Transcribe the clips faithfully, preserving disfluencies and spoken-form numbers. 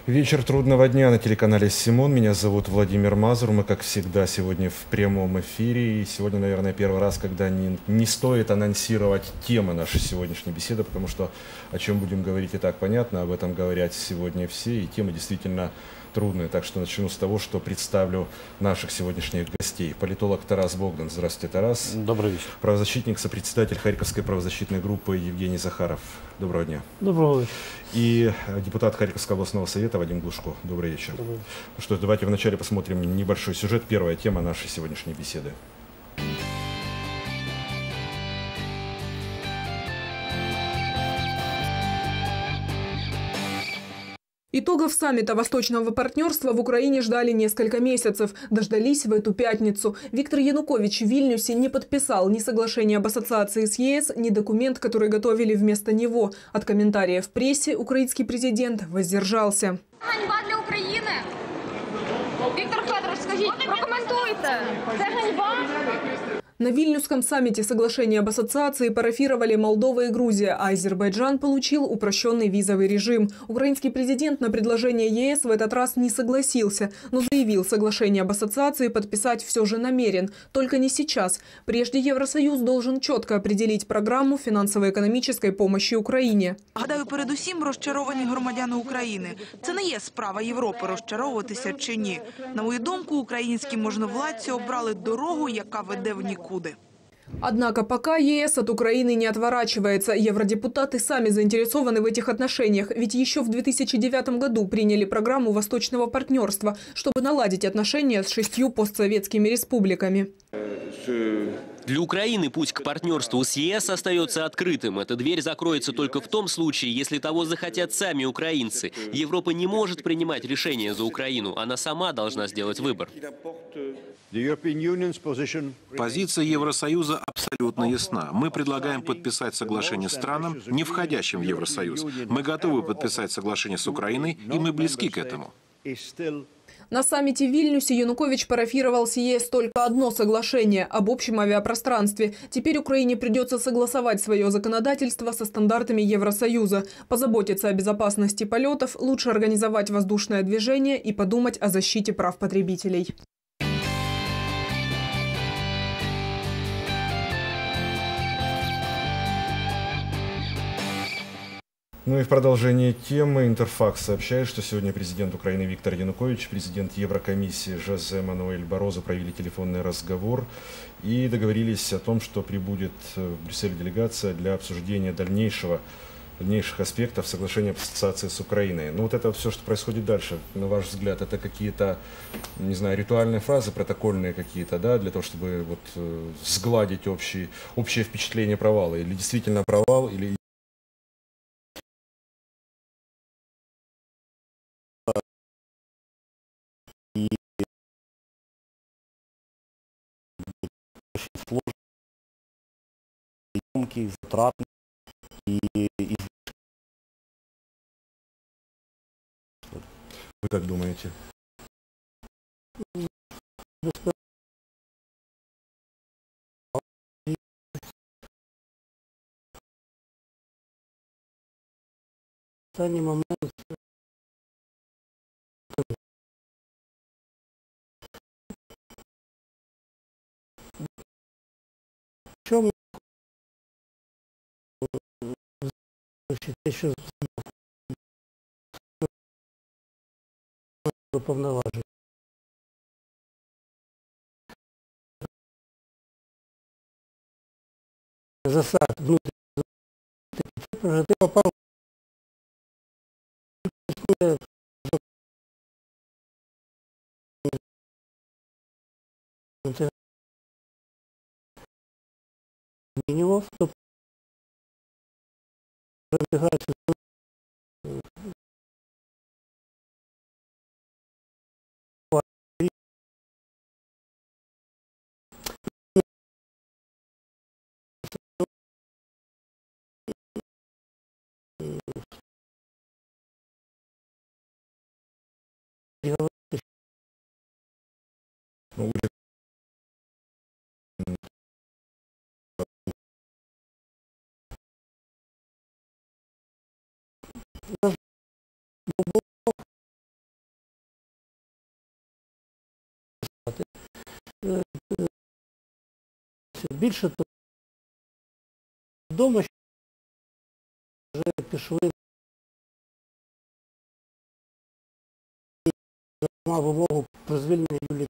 Вечер трудного дня на телеканале «Симон». Меня зовут Владимир Мазур. Мы, как всегда, сегодня в прямом эфире. И сегодня, наверное, первый раз, когда не, не стоит анонсировать темы нашей сегодняшней беседы, потому что о чем будем говорить и так понятно. Об этом говорят сегодня все. И темы действительно трудные. Так что начну с того, что представлю наших сегодняшних гостей. Политолог Тарас Богдан. Здравствуйте, Тарас. Добрый вечер. Правозащитник, сопредседатель Харьковской правозащитной группы Евгений Захаров. Доброго дня. Доброго вечера. И депутат Харьковского областного совета Вадим Глушко. Добрый вечер. Добрый вечер. Ну что ж, давайте вначале посмотрим небольшой сюжет. Первая тема нашей сегодняшней беседы. Итогов саммита Восточного партнерства в Украине ждали несколько месяцев. Дождались в эту пятницу. Виктор Янукович в Вильнюсе не подписал ни соглашение об ассоциации с ЕС, ни документ, который готовили вместо него. От комментариев в прессе украинский президент воздержался. Ганьба для України. Віктор Федорович, скажіть, прокоментуйте. Це ганьба? На Вильнюсском саммите соглашение об ассоциации парафировали Молдова и Грузия, а Азербайджан получил упрощенный визовый режим. Украинский президент на предложение ЕС в этот раз не согласился, но заявил, соглашение об ассоциации подписать все же намерен. Только не сейчас. Прежде Евросоюз должен четко определить программу финансово-экономической помощи Украине. Гадаю, передусім розчаровані громадяни України. Це не є справа Європи розчаровуватися чи ні. На мою думку, українські можновладці обрали дорогу, яка веде в нікуди. Однако пока ЕС от Украины не отворачивается. Евродепутаты сами заинтересованы в этих отношениях. Ведь еще в две тысячи девятом году приняли программу Восточного партнерства, чтобы наладить отношения с шестью постсоветскими республиками. Для Украины путь к партнерству с ЕС остается открытым. Эта дверь закроется только в том случае, если того захотят сами украинцы. Европа не может принимать решения за Украину. Она сама должна сделать выбор. Позиция Евросоюза абсолютно ясна. Мы предлагаем подписать соглашение с странам, не входящим в Евросоюз. Мы готовы подписать соглашение с Украиной, и мы близки к этому. На саммите в Вильнюсе Янукович парафировал с ЕС только одно соглашение об общем авиапространстве. Теперь Украине придется согласовать свое законодательство со стандартами Евросоюза, позаботиться о безопасности полетов, лучше организовать воздушное движение и подумать о защите прав потребителей. Ну и в продолжение темы Интерфакс сообщает, что сегодня президент Украины Виктор Янукович, президент Еврокомиссии Жозе Мануэль Барозо провели телефонный разговор и договорились о том, что прибудет в Брюссель делегация для обсуждения дальнейшего, дальнейших аспектов соглашения об ассоциации с Украиной. Ну вот это все, что происходит дальше, на ваш взгляд, это какие-то, не знаю, ритуальные фразы, протокольные какие-то, да, для того, чтобы вот э, сгладить общий, общее впечатление провала? Или действительно провал, или Сложный, затратный и, и... Вы как думаете? В данный момент в чем еще повноважень. Засад внутренних ти попав него, то разбегается Більше того, вдома вже пішли на вимогу про звільнення Юлії.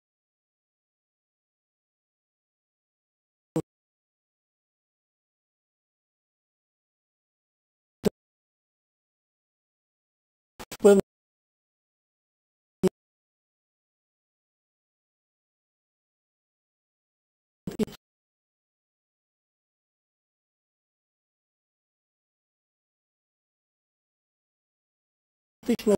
Фактично,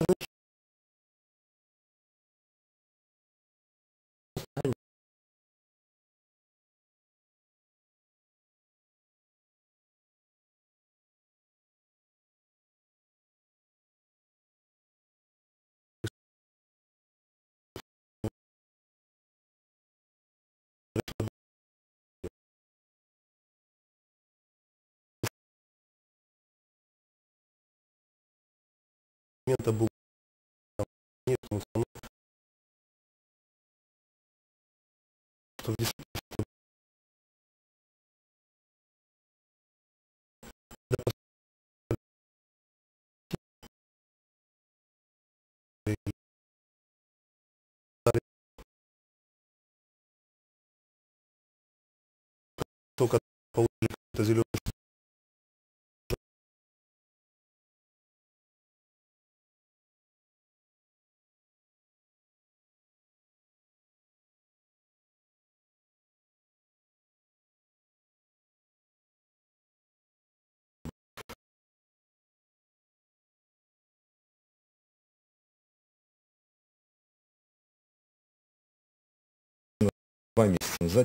Это был что только получили какой-то зеленый Два месяца назад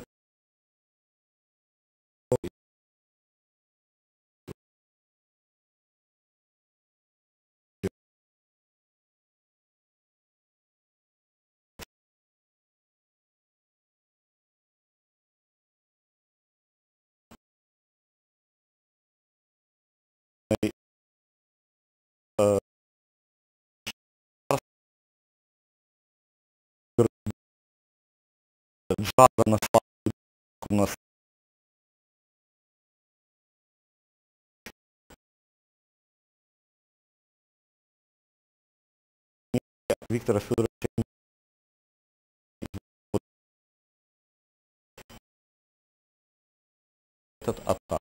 жара нашла у нас. Виктора Федоровича этот отказ.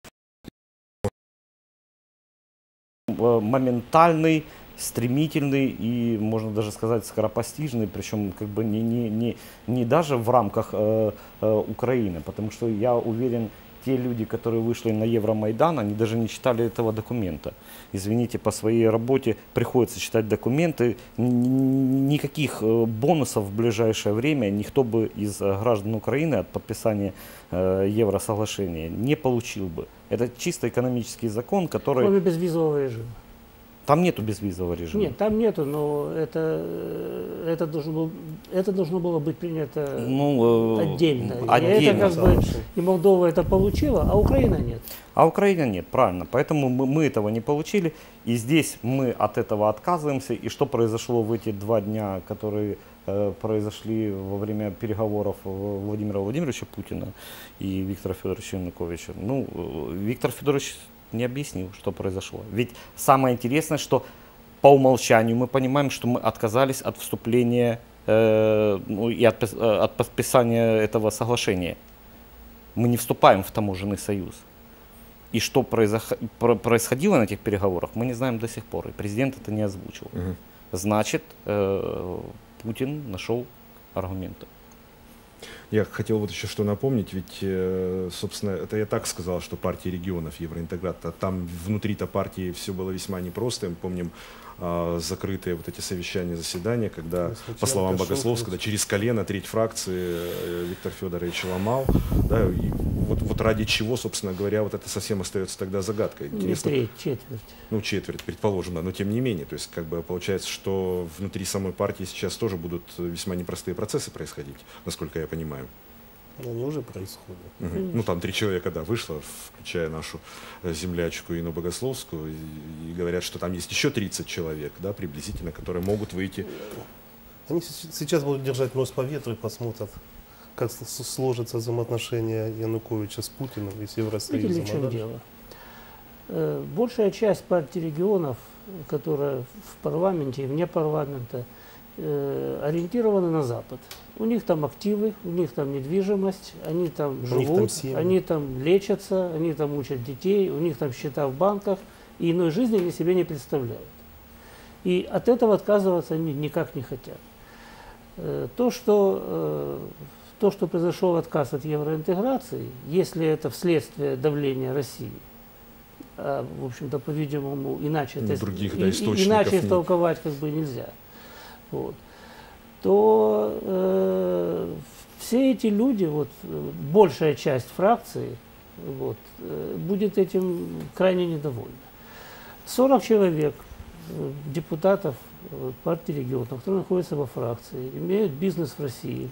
Моментальный, стремительный и, можно даже сказать, скоропостижный, причем как бы не, не, не, не даже в рамках э, э, Украины, потому что я уверен, те люди, которые вышли на Евромайдан, они даже не читали этого документа. Извините, по своей работе приходится читать документы, никаких бонусов в ближайшее время никто бы из граждан Украины от подписания э, Евросоглашения не получил бы. Это чисто экономический закон, который... Кроме безвизового режима. Там нету безвизового режима. Нет, там нету, но это, это, должно, было, это должно было быть принято ну, отдельно. отдельно. И, это как бы, и Молдова это получила, а Украина нет. А Украина нет, правильно. Поэтому мы, мы этого не получили. И здесь мы от этого отказываемся. И что произошло в эти два дня, которые э, произошли во время переговоров Владимира Владимировича Путина и Виктора Федоровича Януковича? Ну, Виктор Федорович не объяснил, что произошло. Ведь самое интересное, что по умолчанию мы понимаем, что мы отказались от вступления э, ну, и от, от подписания этого соглашения. Мы не вступаем в таможенный союз. И что происходило на этих переговорах, мы не знаем до сих пор. И президент это не озвучил. Угу. Значит, э, Путин нашел аргументы. Я хотел вот еще что напомнить, ведь, собственно, это я так сказал, что партия регионов евроинтеграта, там внутри-то партии все было весьма непросто. Мы помним закрытые вот эти совещания, заседания, когда, по словам Богословского, когда через колено треть фракции Виктор Федорович ломал, да, и вот, вот ради чего, собственно говоря, вот это совсем остается тогда загадкой. Не треть, четверть. Ну, четверть, предположим, да, но тем не менее, то есть, как бы, получается, что внутри самой партии сейчас тоже будут весьма непростые процессы происходить, насколько я понимаю. Они уже происходят. Угу. Ну, там три человека, да, вышло, включая нашу землячку Инну Богословскую, и, и говорят, что там есть еще тридцать человек, да, приблизительно, которые могут выйти. Они сейчас будут держать нос по ветру и посмотрят, как сложатся взаимоотношения Януковича с Путиным и с Евросоюзом? Видите ли, в чем дело? Большая часть партий регионов, которые в парламенте и вне парламента, ориентированы на Запад. У них там активы, у них там недвижимость, они там живут, там они там лечатся, они там учат детей, у них там счета в банках, и иной жизни они себе не представляют. И от этого отказываться они никак не хотят. То, что, то, что произошел отказ от евроинтеграции, если это вследствие давления России, а, в общем-то, по-видимому, иначе, ну, это, других, и, да, и, иначе истолковать как бы нельзя. Вот. То э, все эти люди, вот, большая часть фракции, вот, э, будет этим крайне недовольна. сорок человек, э, депутатов э, партии регионов, которые находятся во фракции, имеют бизнес в России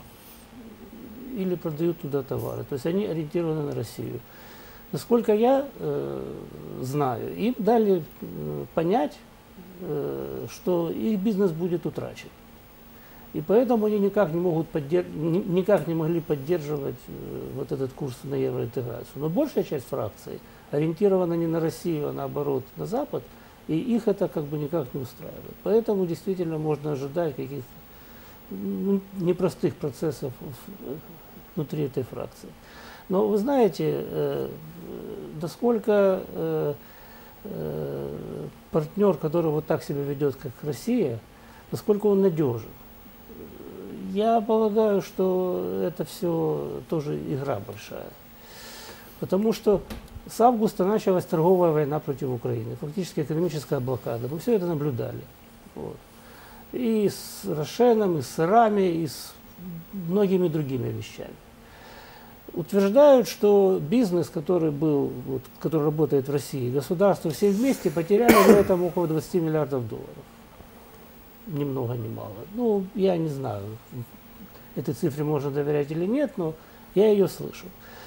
или продают туда товары. То есть они ориентированы на Россию. Насколько я э, знаю, им дали э, понять, э, что их бизнес будет утрачен. И поэтому они никак не, могут поддерж... никак не могли поддерживать э, вот этот курс на евроинтеграцию. Но большая часть фракций ориентирована не на Россию, а наоборот на Запад, и их это как бы никак не устраивает. Поэтому действительно можно ожидать каких-то ну, непростых процессов внутри этой фракции. Но вы знаете, э, насколько э, э, партнер, который вот так себя ведет, как Россия, насколько он надежен. Я полагаю, что это все тоже игра большая. Потому что с августа началась торговая война против Украины, фактически экономическая блокада. Мы все это наблюдали. Вот. И с Рошеном, и с сырами, и с многими другими вещами. Утверждают, что бизнес, который был, вот, который работает в России, государство все вместе потеряли в этом около двадцати миллиардов долларов. Ни много ни мало. Ну, я не знаю, этой цифре можно доверять или нет, но я ее слышу.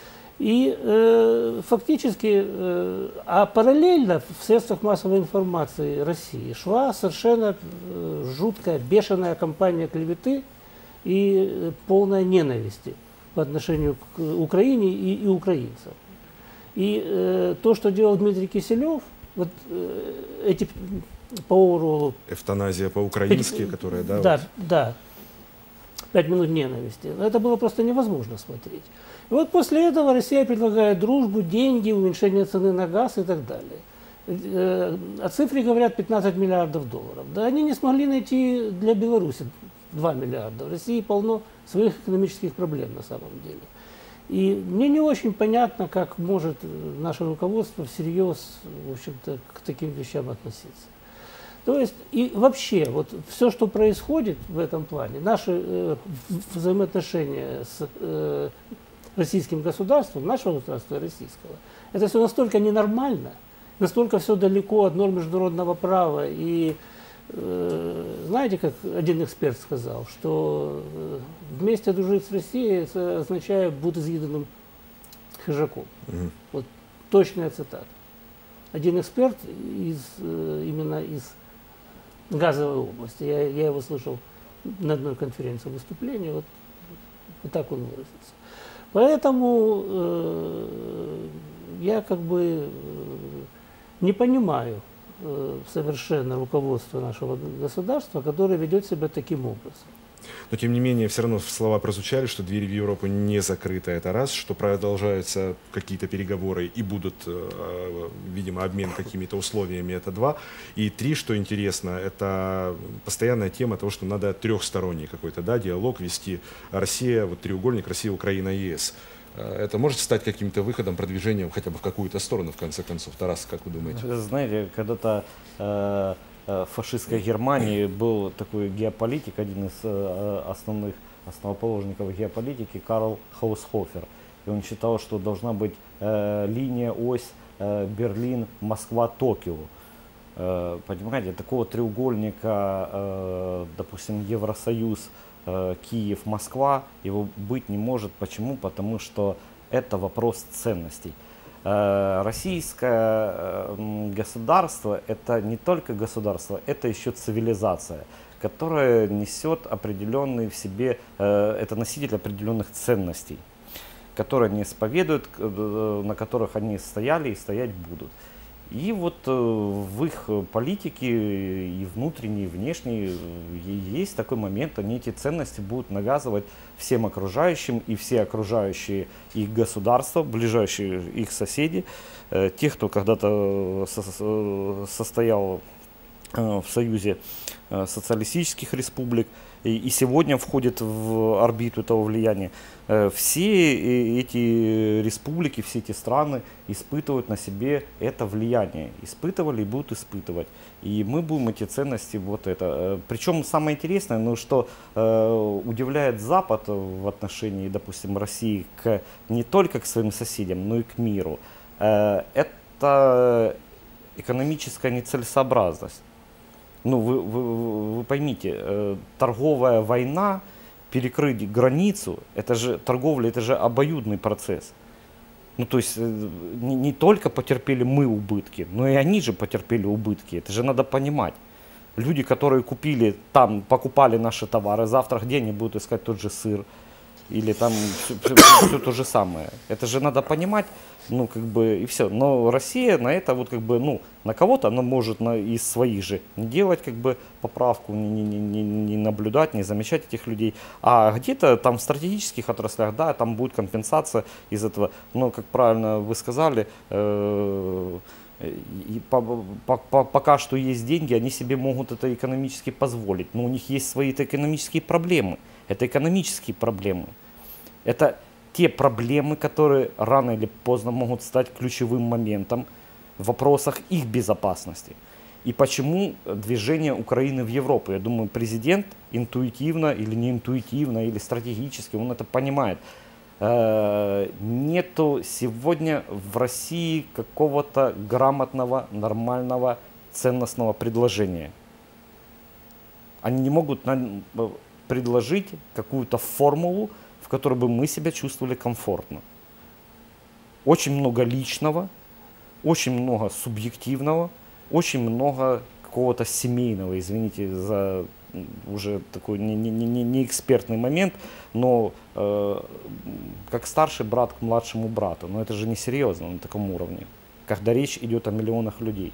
И э, фактически, э, а параллельно в средствах массовой информации России шла совершенно э, жуткая, бешеная кампания клеветы и э, полная ненависти по отношению к Украине и, и украинцам. И э, то, что делал Дмитрий Киселев, вот э, эти по Оруэллу... Эвтаназия по-украински, пять, которая, да? Да, вот. да. Пять минут ненависти. Это было просто невозможно смотреть. И вот после этого Россия предлагает дружбу, деньги, уменьшение цены на газ и так далее. Э, о цифре говорят пятнадцать миллиардов долларов. Да они не смогли найти для Беларуси два миллиарда. В России полно своих экономических проблем на самом деле. И мне не очень понятно, как может наше руководство всерьез, в общем-то, к таким вещам относиться. То есть, и вообще, вот все, что происходит в этом плане, наши э, взаимоотношения с э, российским государством, нашего государства и российского, это все настолько ненормально, настолько все далеко от норм международного права. И э, знаете, как один эксперт сказал, что э, вместе дружить с Россией это означает быть изъеденным хижаком. Mm-hmm. Вот точная цитата. Один эксперт из, э, именно из газовой области, я, я его слышал на одной конференции выступления, вот, вот так он выразился. Поэтому э, я как бы не понимаю э, совершенно руководство нашего государства, которое ведет себя таким образом. Но, тем не менее, все равно слова прозвучали, что двери в Европу не закрыты, это раз, что продолжаются какие-то переговоры и будут, э, видимо, обмен какими-то условиями, это два. И три, что интересно, это постоянная тема того, что надо трехсторонний какой-то, да, диалог вести. Россия, вот треугольник Россия, Украина, ЕС. Это может стать каким-то выходом, продвижением хотя бы в какую-то сторону, в конце концов? Тарас, как вы думаете? Знаете, когда-то... Э в фашистской Германии был такой геополитик, один из э, основных основоположников геополитики, Карл Хаусхофер. И он считал, что должна быть э, линия, ось э, Берлин, Москва, Токио. Э, понимаете, такого треугольника, э, допустим, Евросоюз, э, Киев, Москва, его быть не может. Почему? Потому что это вопрос ценностей. Российское государство — это не только государство, это еще цивилизация, которая несет определенные в себе, это носитель определенных ценностей, которые они исповедуют, на которых они стояли и стоять будут. И вот в их политике и внутренней, и внешней есть такой момент, они эти ценности будут навязывать всем окружающим, и все окружающие их государства, ближайшие их соседи, тех, кто когда-то состоял в союзе социалистических республик и сегодня входит в орбиту этого влияния. Все эти республики, все эти страны испытывают на себе это влияние. Испытывали и будут испытывать. И мы будем эти ценности, вот это. Причем самое интересное, ну, что э, удивляет Запад в отношении, допустим, России к, не только к своим соседям, но и к миру. Э, это экономическая нецелесообразность. Ну, вы, вы, вы поймите, э, торговая война, перекрыть границу, это же торговля, это же обоюдный процесс. Ну, то есть э, не, не только потерпели мы убытки, но и они же потерпели убытки. Это же надо понимать. Люди, которые купили там, покупали наши товары, завтра где они будут искать тот же сыр или там все, все, все то же самое. Это же надо понимать, ну, как бы, и все. Но Россия на это, вот, как бы, ну, на кого-то она может на, из своих же не делать, как бы, поправку, не, не, не, не наблюдать, не замечать этих людей. А где-то там в стратегических отраслях, да, там будет компенсация из этого. Но, как правильно вы сказали, э, и по, по, по, пока что есть деньги, они себе могут это экономически позволить. Но у них есть свои-то экономические проблемы. Это экономические проблемы. Это те проблемы, которые рано или поздно могут стать ключевым моментом в вопросах их безопасности. И почему движение Украины в Европу? Я думаю, президент интуитивно или не интуитивно, или стратегически, он это понимает. Нету сегодня в России какого-то грамотного, нормального, ценностного предложения. Они не могут предложить какую-то формулу, в которой бы мы себя чувствовали комфортно. Очень много личного, очень много субъективного, очень много какого-то семейного, извините за уже такой не, не, не, не экспертный момент, но э, как старший брат к младшему брату. Но это же не серьезно на таком уровне, когда речь идет о миллионах людей.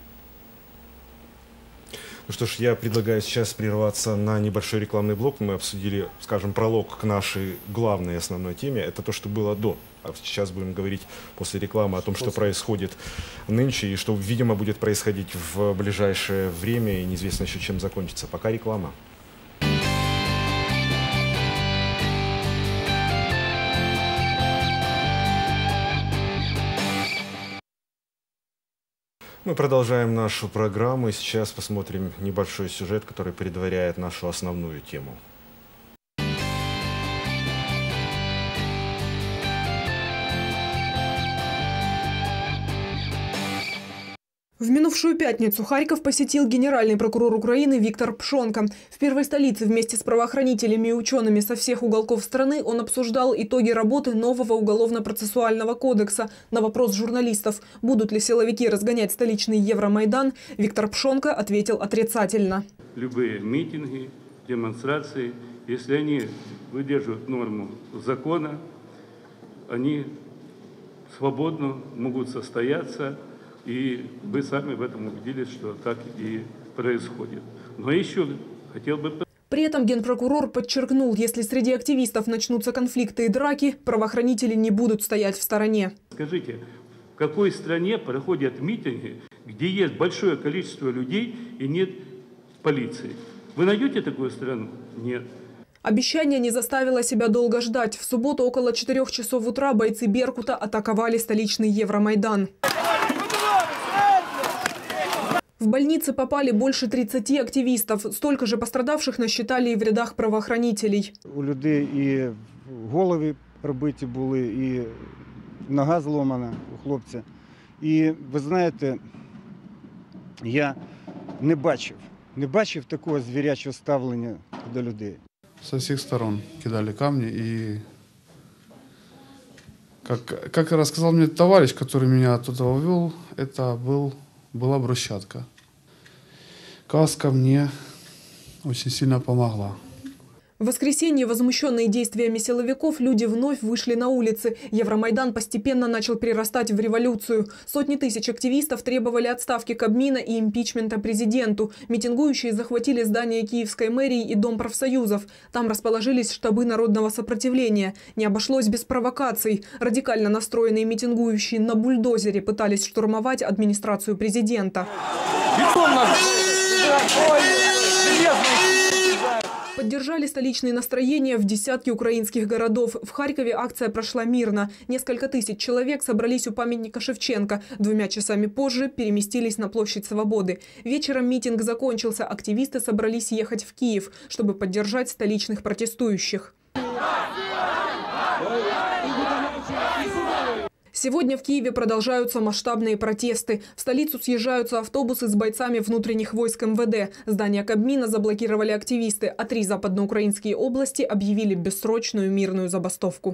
Ну что ж, я предлагаю сейчас прерваться на небольшой рекламный блок. Мы обсудили, скажем, пролог к нашей главной основной теме. Это то, что было до. А сейчас будем говорить после рекламы о том, что происходит нынче и что, видимо, будет происходить в ближайшее время. И неизвестно еще, чем закончится. Пока реклама. Мы продолжаем нашу программу и сейчас посмотрим небольшой сюжет, который предваряет нашу основную тему. В минувшую пятницу Харьков посетил генеральный прокурор Украины Виктор Пшонка. В первой столице вместе с правоохранителями и учеными со всех уголков страны он обсуждал итоги работы нового уголовно-процессуального кодекса. На вопрос журналистов, будут ли силовики разгонять столичный Евромайдан, Виктор Пшонка ответил отрицательно. Любые митинги, демонстрации, если они выдерживают норму закона, они свободно могут состояться. И вы сами в этом убедились, что так и происходит. Но еще хотел бы... При этом генпрокурор подчеркнул, если среди активистов начнутся конфликты и драки, правоохранители не будут стоять в стороне. Скажите, в какой стране проходят митинги, где есть большое количество людей и нет полиции? Вы найдете такую страну? Нет. Обещание не заставило себя долго ждать. В субботу около четырёх часов утра бойцы Беркута атаковали столичный Евромайдан. В больницы попали больше тридцати активистов. Столько же пострадавших насчитали и в рядах правоохранителей. У людей і голови пробиті були, і нога зломана у хлопця. І ви знаєте, я не бачив, не бачив такого звірячого ставлення до людей. Со всех сторон кидали камни, и, как, как рассказал мне товарищ, который меня оттуда увел, это был, была брусчатка. Кас ко мне, очень сильно помогла. В воскресенье, возмущенные действиями силовиков, люди вновь вышли на улицы. Евромайдан постепенно начал перерастать в революцию. Сотни тысяч активистов требовали отставки Кабмина и импичмента президенту. Митингующие захватили здание Киевской мэрии и Дом профсоюзов. Там расположились штабы народного сопротивления. Не обошлось без провокаций. Радикально настроенные митингующие на бульдозере пытались штурмовать администрацию президента. Поддержали столичные настроения в десятке украинских городов. В Харькове акция прошла мирно. Несколько тысяч человек собрались у памятника Шевченко. Двумя часами позже переместились на площадь Свободы. Вечером митинг закончился. Активисты собрались ехать в Киев, чтобы поддержать столичных протестующих. Сегодня в Киеве продолжаются масштабные протесты. В столицу съезжаются автобусы с бойцами внутренних войск эм вэ дэ. Здание Кабмина заблокировали активисты, а три западноукраинские области объявили бессрочную мирную забастовку.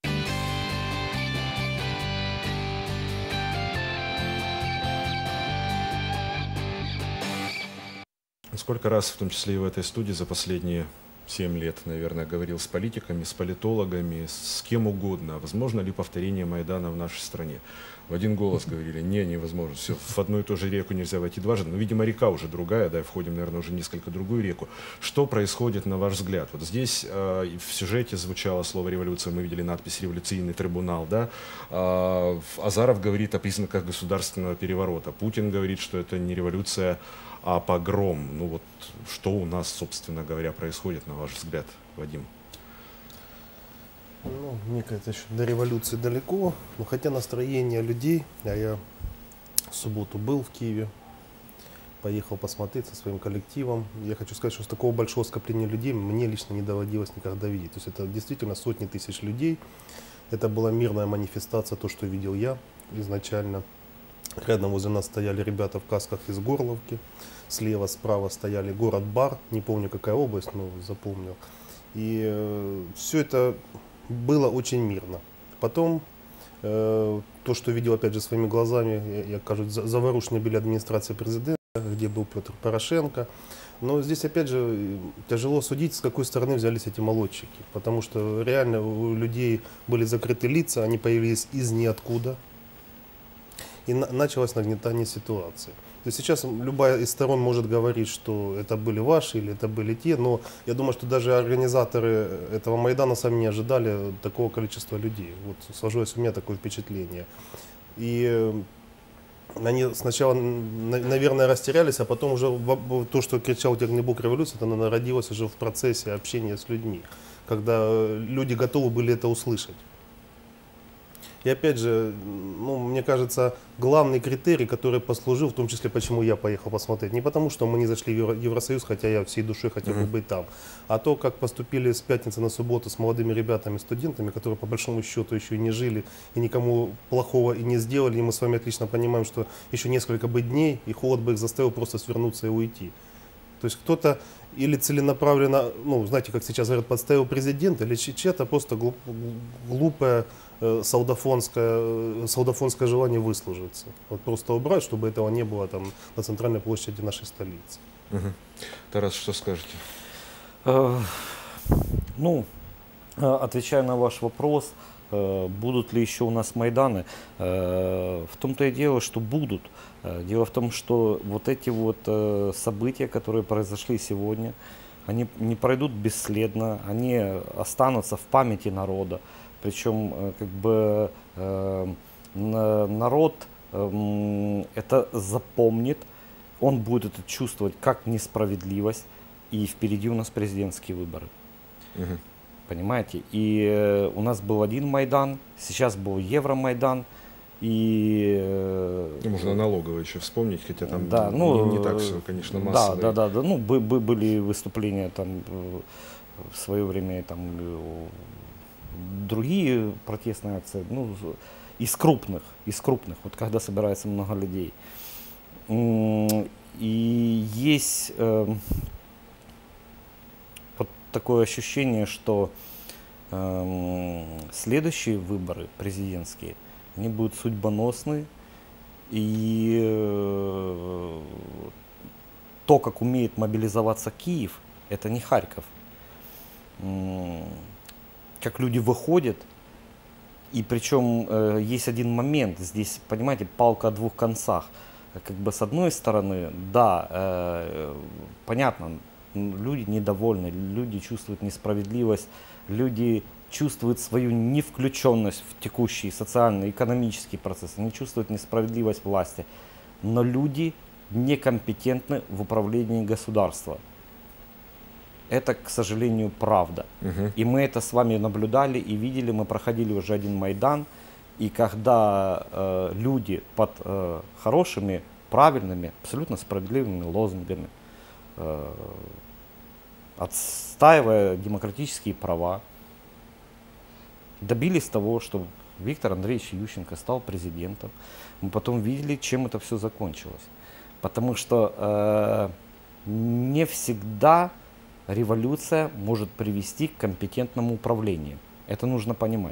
Сколько раз, в том числе и в этой студии, за последние семь лет, наверное, говорил с политиками, с политологами, с кем угодно, возможно ли повторение Майдана в нашей стране. В один голос говорили: не, невозможно, все, в одну и ту же реку нельзя войти дважды. Но, видимо, река уже другая, да, входим, наверное, уже в несколько другую реку. Что происходит, на ваш взгляд? Вот здесь э, в сюжете звучало слово «революция», мы видели надпись «революционный трибунал», да. Э, Азаров говорит о признаках государственного переворота. Путин говорит, что это не революция, а погром. Ну вот, что у нас, собственно говоря, происходит, на ваш взгляд, Вадим? Ну, мне кажется, еще до революции далеко, но хотя настроение людей, а я в субботу был в Киеве, поехал посмотреть со своим коллективом. Я хочу сказать, что с такого большого скопления людей мне лично не доводилось никогда видеть. То есть это действительно сотни тысяч людей. Это была мирная манифестация, то, что видел я изначально. Рядом возле нас стояли ребята в касках из Горловки. Слева, справа стояли город-бар. Не помню, какая область, но запомнил. И э, все это было очень мирно. Потом, э, то, что видел, опять же, своими глазами, я, я кажу, заворушенно били администрация президента, где был Петр Порошенко. Но здесь, опять же, тяжело судить, с какой стороны взялись эти молодчики. Потому что реально у людей были закрыты лица, они появились из ниоткуда. И на, началось нагнетание ситуации. То есть сейчас любая из сторон может говорить, что это были ваши или это были те, но я думаю, что даже организаторы этого Майдана сами не ожидали такого количества людей. Вот сложилось у меня такое впечатление. И они сначала, наверное, растерялись, а потом уже то, что кричал Технобок революция, это, наверное, родилось уже в процессе общения с людьми, когда люди готовы были это услышать. И опять же, ну, мне кажется, главный критерий, который послужил, в том числе, почему я поехал посмотреть, не потому, что мы не зашли в Евро Евросоюз, хотя я всей душой хотел бы быть там, а то, как поступили с пятницы на субботу с молодыми ребятами, студентами, которые по большому счету еще и не жили, и никому плохого и не сделали. И мы с вами отлично понимаем, что еще несколько бы дней, и холод бы их заставил просто свернуться и уйти. То есть кто-то или целенаправленно, ну, знаете, как сейчас говорят, подставил президента, или чья-то просто глуп, глупое э, солдафонское, солдафонское желание выслужиться. Вот просто убрать, чтобы этого не было там на центральной площади нашей столицы. Угу. Тарас, что скажете? Э, ну, отвечая на ваш вопрос, э, будут ли еще у нас Майданы, э, в том-то и дело, что будут. Дело в том, что вот эти вот э, события, которые произошли сегодня, они не пройдут бесследно, они останутся в памяти народа. Причем э, как бы э, народ э, это запомнит, он будет это чувствовать как несправедливость, и впереди у нас президентские выборы. Угу. Понимаете? И э, у нас был один Майдан, сейчас был Евромайдан. И можно налогово еще вспомнить, хотя там да, ну, не, не так все, конечно, массово. Да, да, да, да. Ну, были выступления там в свое время, там другие протестные акции, ну, из крупных, из крупных, вот когда собирается много людей. И есть э, вот такое ощущение, что э, следующие выборы президентские, они будут судьбоносны, и то, как умеет мобилизоваться Киев, это не Харьков. Как люди выходят, и причем э, есть один момент, здесь, понимаете, палка о двух концах. Как бы с одной стороны, да, э, понятно, люди недовольны, люди чувствуют несправедливость, люди чувствуют свою невключенность в текущий социальный, экономический процесс, они чувствуют несправедливость власти, но люди некомпетентны в управлении государством. Это, к сожалению, правда. Uh-huh. И мы это с вами наблюдали и видели, мы проходили уже один Майдан, и когда э, люди под э, хорошими, правильными, абсолютно справедливыми лозунгами, э, отстаивая демократические права, добились того, что Виктор Андреевич Ющенко стал президентом, мы потом видели, чем это все закончилось. Потому что э, не всегда революция может привести к компетентному управлению. Это нужно понимать.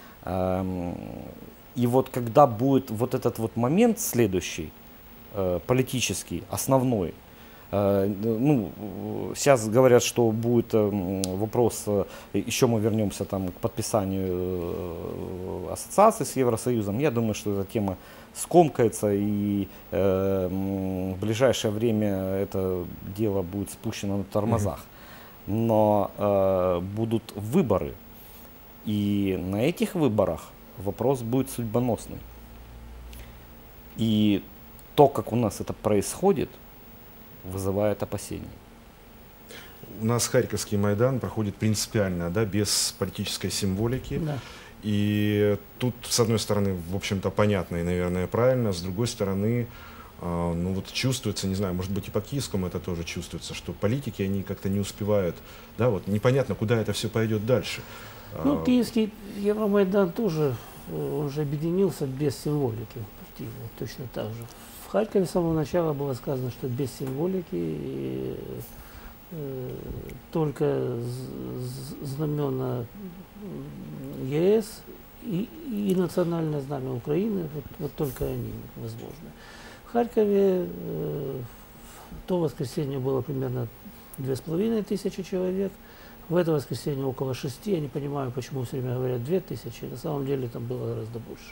И вот когда будет вот этот вот момент следующий, политический, основной, ну, сейчас говорят, что будет вопрос, еще мы вернемся там, к подписанию ассоциации с Евросоюзом. Я думаю, что эта тема скомкается, и э, в ближайшее время это дело будет спущено на тормозах. Но э, будут выборы, и на этих выборах вопрос будет судьбоносный. И то, как у нас это происходит, вызывает опасения. У нас Харьковский Майдан проходит принципиально, да, без политической символики. Да. И тут, с одной стороны, в общем-то, понятно и, наверное, правильно, с другой стороны, э, ну вот чувствуется, не знаю, может быть и по киевскому это тоже чувствуется, что политики, они как-то не успевают, да, вот непонятно, куда это все пойдет дальше. Ну, киевский Евромайдан тоже, он же объединился без символики, точно так же. В Харькове с самого начала было сказано, что без символики, и, э, только знамена ЕС и, и национальное знамя Украины, вот, вот только они возможны. В Харькове э, в то воскресенье было примерно две с половиной тысячи человек, в это воскресенье около шести. Я не понимаю, почему все время говорят две тысячи, на самом деле там было гораздо больше.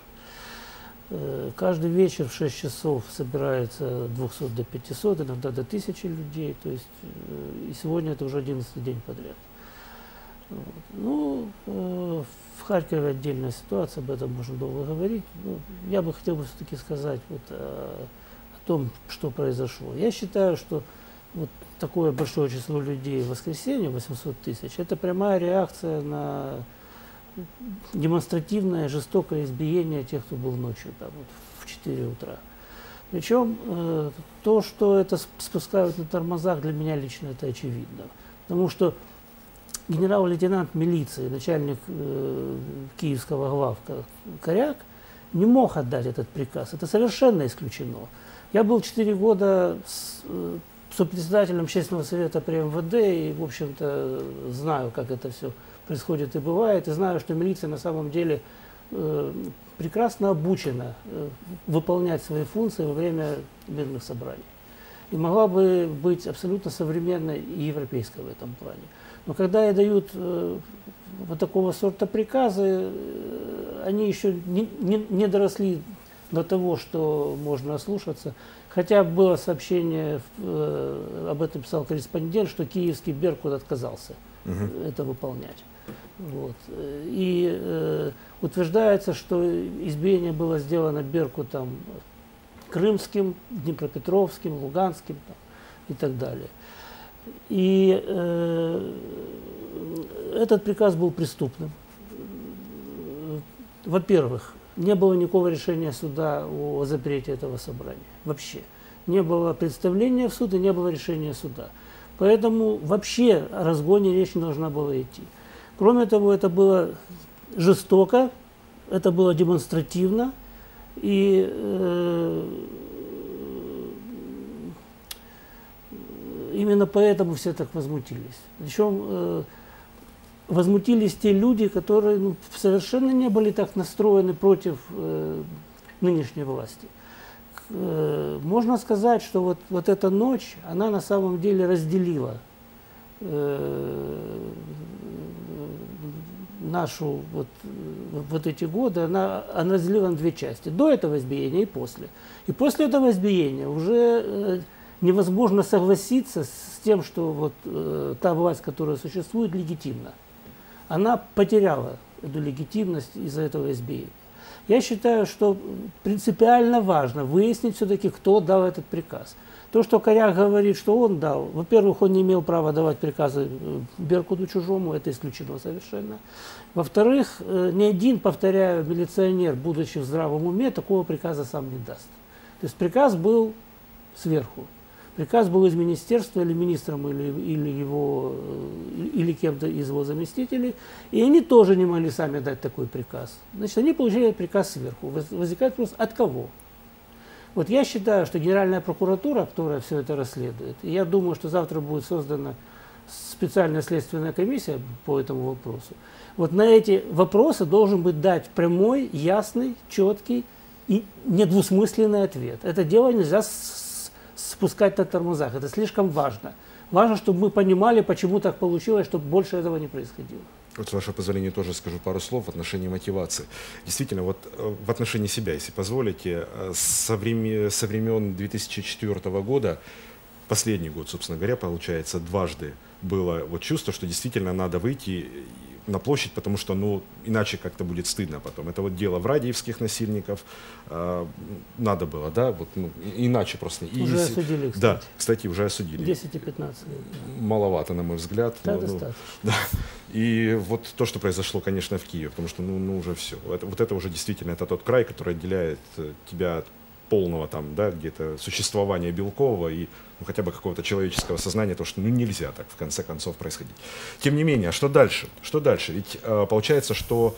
Э, каждый вечер в шесть часов собирается от двухсот до пятисот, иногда до тысячи людей, то есть э, и сегодня это уже одиннадцатый день подряд. Вот. Ну, э, в Харькове отдельная ситуация, об этом можно долго говорить. Ну, я бы хотел бы все-таки сказать вот, о, о том, что произошло. Я считаю, что вот такое большое число людей в воскресенье, восемьсот тысяч, это прямая реакция на демонстративное, жестокое избиение тех, кто был ночью, там, вот, в четыре утра. Причем э, то, что это спускают на тормозах, для меня лично это очевидно. Потому что генерал-лейтенант милиции, начальник э, киевского главка Коряк, не мог отдать этот приказ. Это совершенно исключено. Я был четыре года с, э, сопредседателем общественного совета при эм вэ дэ и, в общем-то, знаю, как это все происходит и бывает, и знаю, что милиция на самом деле э, прекрасно обучена э, выполнять свои функции во время мирных собраний. И могла бы быть абсолютно современной и европейской в этом плане. Но когда ей дают э, вот такого сорта приказы, э, они еще не, не, не доросли до того, что можно ослушаться. Хотя было сообщение, э, об этом писал корреспондент, что киевский Беркут отказался угу. это выполнять. Вот. И э, утверждается, что избиение было сделано Беркутом крымским, днепропетровским, луганским там, и так далее. И э, этот приказ был преступным. Во-первых, не было никакого решения суда о запрете этого собрания. Вообще. Не было представления в суд и не было решения суда. Поэтому вообще о разгоне речь не должна была идти. Кроме того, это было жестоко, это было демонстративно. И э, именно поэтому все так возмутились. Причем э, возмутились те люди, которые ну, совершенно не были так настроены против э, нынешней власти. э, можно сказать, что вот, вот эта ночь, она на самом деле разделила э, нашу, вот, вот эти годы, она, она разделила на две части. До этого избиения и после. И после этого избиения уже э, невозможно согласиться с тем, что вот, э, та власть, которая существует, легитимна. Она потеряла эту легитимность из-за этого избиения. Я считаю, что принципиально важно выяснить все-таки, кто дал этот приказ. То, что Коряк говорит, что он дал, во-первых, он не имел права давать приказы Беркуту чужому, это исключено совершенно. Во-вторых, ни один, повторяю, милиционер, будучи в здравом уме, такого приказа сам не даст. То есть приказ был сверху. Приказ был из министерства или министром, или, или, его, или кем-то из его заместителей. И они тоже не могли сами дать такой приказ. Значит, они получили приказ сверху. Возникает вопрос, от кого? Вот я считаю, что Генеральная прокуратура, которая все это расследует, и я думаю, что завтра будет создана специальная следственная комиссия по этому вопросу. Вот на эти вопросы должен быть дать прямой, ясный, четкий и недвусмысленный ответ. Это дело нельзя спускать на тормозах. Это слишком важно. Важно, чтобы мы понимали, почему так получилось, чтобы больше этого не происходило. Вот, с вашего позволения, тоже скажу пару слов в отношении мотивации. Действительно, вот в отношении себя, если позволите, со времен, со времен две тысячи четвёртого года, последний год, собственно говоря, получается, дважды было вот чувство, что действительно надо выйти на площадь, потому что, ну, иначе как-то будет стыдно потом. Это вот дело врадиевских насильников, э, надо было, да, вот, ну, иначе просто. И, уже осудили, кстати. Да, кстати, уже осудили. десять и пятнадцать лет. Маловато, на мой взгляд. Да, но, достаточно. Ну, да. И вот то, что произошло, конечно, в Киеве, потому что, ну, ну уже все. Это, вот это уже действительно, это тот край, который отделяет тебя от полного там, да, где-то существования белкового и ну, хотя бы какого-то человеческого сознания, то, что ну, нельзя так в конце концов происходить. Тем не менее, а что дальше? Что дальше? Ведь э, получается, что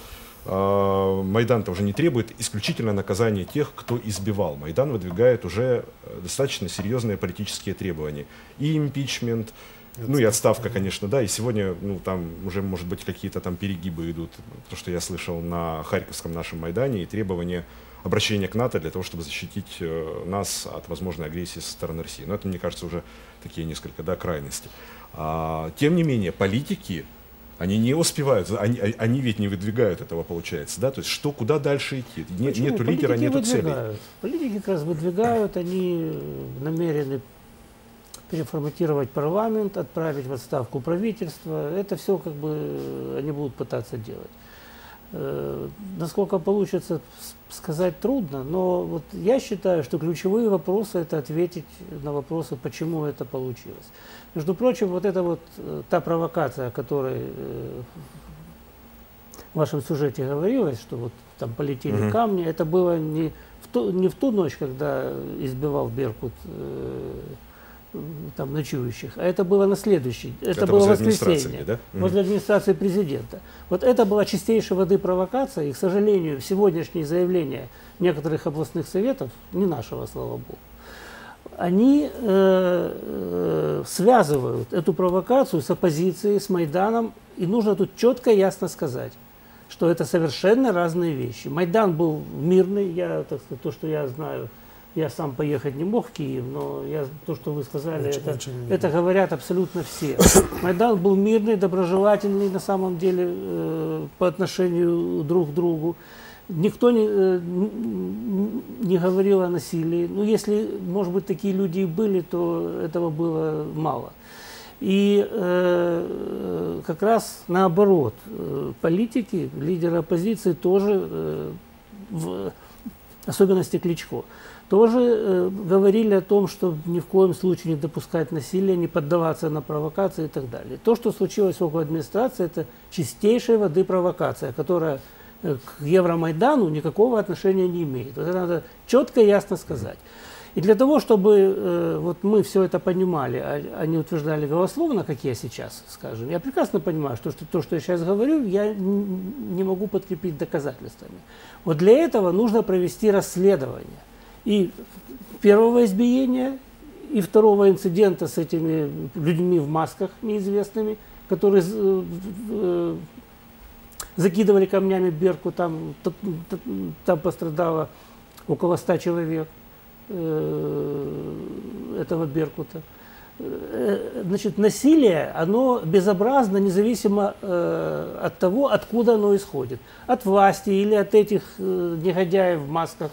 э, Майдан-то уже не требует исключительно наказания тех, кто избивал. Майдан выдвигает уже достаточно серьезные политические требования. И импичмент, ну и отставка, конечно, да, и сегодня, ну, там уже, может быть, какие-то там перегибы идут, то, что я слышал на Харьковском нашем Майдане, и требования обращения к НАТО для того, чтобы защитить э, нас от возможной агрессии со стороны России. Но это, мне кажется, уже такие несколько, да, крайности. А, тем не менее, политики, они не успевают, они, они ведь не выдвигают этого, получается, да, то есть что, куда дальше идти? Не, нету Политики лидера, нету выдвигают. целей. Политики как раз выдвигают, они намерены переформатировать парламент, отправить в отставку правительство. Это все как бы они будут пытаться делать. Э, насколько получится, сказать трудно, но вот я считаю, что ключевые вопросы — это ответить на вопросы, почему это получилось. Между прочим, вот это вот та провокация, о которой э, в вашем сюжете говорилось, что вот там полетели mm-hmm. камни, это было не в, ту, не в ту ночь, когда избивал Беркут э, там ночующих, а это было на следующий, это, это было воскресенье, да? Возле администрации президента. Вот это была чистейшей воды провокация, и, к сожалению, сегодняшние заявления некоторых областных советов, не нашего, слава богу, они э, э, связывают эту провокацию с оппозицией, с Майданом, и нужно тут четко и ясно сказать, что это совершенно разные вещи. Майдан был мирный, я, так сказать, то, что я знаю, я сам поехать не мог в Киев, но я, то, что вы сказали, очень, это, очень это говорят абсолютно все. Майдан был мирный, доброжелательный на самом деле э, по отношению друг к другу. Никто не, э, не говорил о насилии. Ну, если, может быть, такие люди и были, то этого было мало. И э, как раз наоборот, э, политики, лидеры оппозиции тоже, э, в особенности Кличко, тоже э, говорили о том, что ни в коем случае не допускать насилия, не поддаваться на провокации и так далее. То, что случилось около администрации, это чистейшей воды провокация, которая э, к Евромайдану никакого отношения не имеет. Вот это надо четко и ясно сказать. И для того, чтобы э, вот мы все это понимали, а, а не утверждали голословно, как я сейчас, скажем, я прекрасно понимаю, что, что то, что я сейчас говорю, я не могу подкрепить доказательствами. Вот для этого нужно провести расследование и первого избиения, и второго инцидента с этими людьми в масках неизвестными, которые э, э, закидывали камнями Берку, там, там пострадало около ста человек. э, этого Беркута. Значит, насилие, оно безобразно, независимо э, от того, откуда оно исходит. От власти или от этих э, негодяев в масках.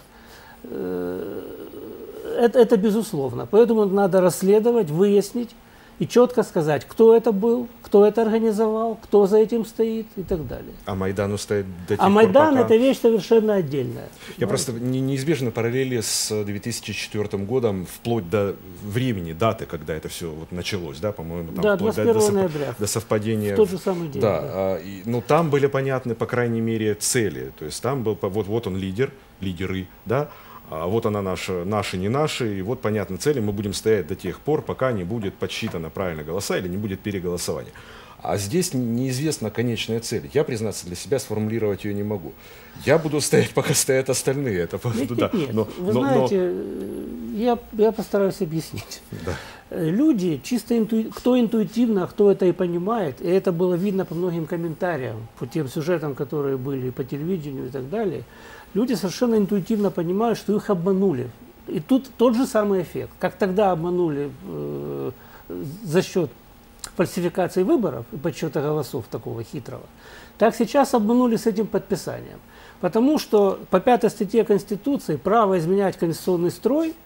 Э, это, это безусловно. Поэтому надо расследовать, выяснить и четко сказать, кто это был, кто это организовал, кто за этим стоит и так далее. А Майдану стоит до тех А пор, Майдан пока... это вещь совершенно отдельная. Я просто не, неизбежно параллели с две тысячи четвёртым годом, вплоть до времени, даты, когда это все вот началось, да, по-моему, там да, вплоть двадцать первого до, ноября, до совпадения. в тот же самый день. Да, да. а, и, ну там были понятны, по крайней мере, цели. То есть там был, вот, вот он лидер, лидеры, да. А вот она наша, наши, не наши, и вот понятны цели, мы будем стоять до тех пор, пока не будет подсчитано правильно голоса или не будет переголосования. А здесь неизвестна конечная цель. Я, признаться, для себя сформулировать ее не могу. Я буду стоять, пока стоят остальные. Это, Нет, да. нет, нет. Но, Вы но, знаете, но... Я, я постараюсь объяснить. Да. Люди, чисто инту... кто интуитивно, кто это и понимает, и это было видно по многим комментариям, по тем сюжетам, которые были по телевидению и так далее, люди совершенно интуитивно понимают, что их обманули. И тут тот же самый эффект. Как тогда обманули э, за счет фальсификации выборов и подсчета голосов такого хитрого, так сейчас обманули с этим подписанием. Потому что по пятой статье Конституции право изменять конституционный строй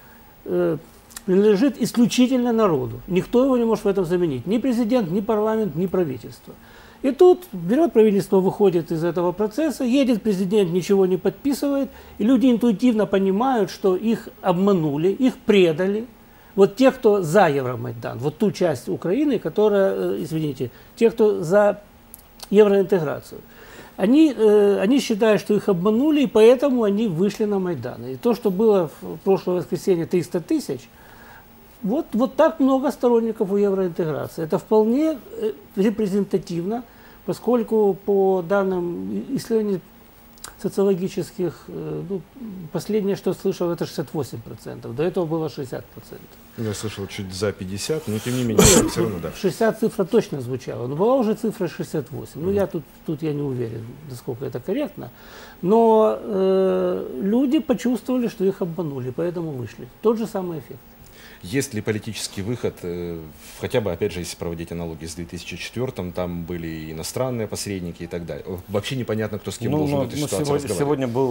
э, принадлежит исключительно народу. Никто его не может в этом заменить. Ни президент, ни парламент, ни правительство. И тут берет правительство, выходит из этого процесса, едет президент, ничего не подписывает, и люди интуитивно понимают, что их обманули, их предали. Вот те, кто за Евромайдан, вот ту часть Украины, которая, извините, те, кто за евроинтеграцию, они, они считают, что их обманули, и поэтому они вышли на Майдан. И то, что было в прошлое воскресенье триста тысяч, вот, вот так много сторонников у евроинтеграции. Это вполне репрезентативно, поскольку по данным исследований социологических, ну, последнее, что слышал, это шестьдесят восемь процентов. До этого было шестьдесят процентов. Я слышал чуть за пятьдесят, но тем не менее, все равно, да. шестьдесят цифра точно звучала, но была уже цифра шестьдесят восемь. Ну, я тут, тут я не уверен, насколько это корректно. Но э, люди почувствовали, что их обманули, поэтому вышли. Тот же самый эффект. Есть ли политический выход, э, хотя бы, опять же, если проводить аналогии с две тысячи четвёртым, там были иностранные посредники и так далее. Вообще непонятно, кто с кем ну, должен ну, в этой ну, ситуации сегодня, разговаривать. Сегодня был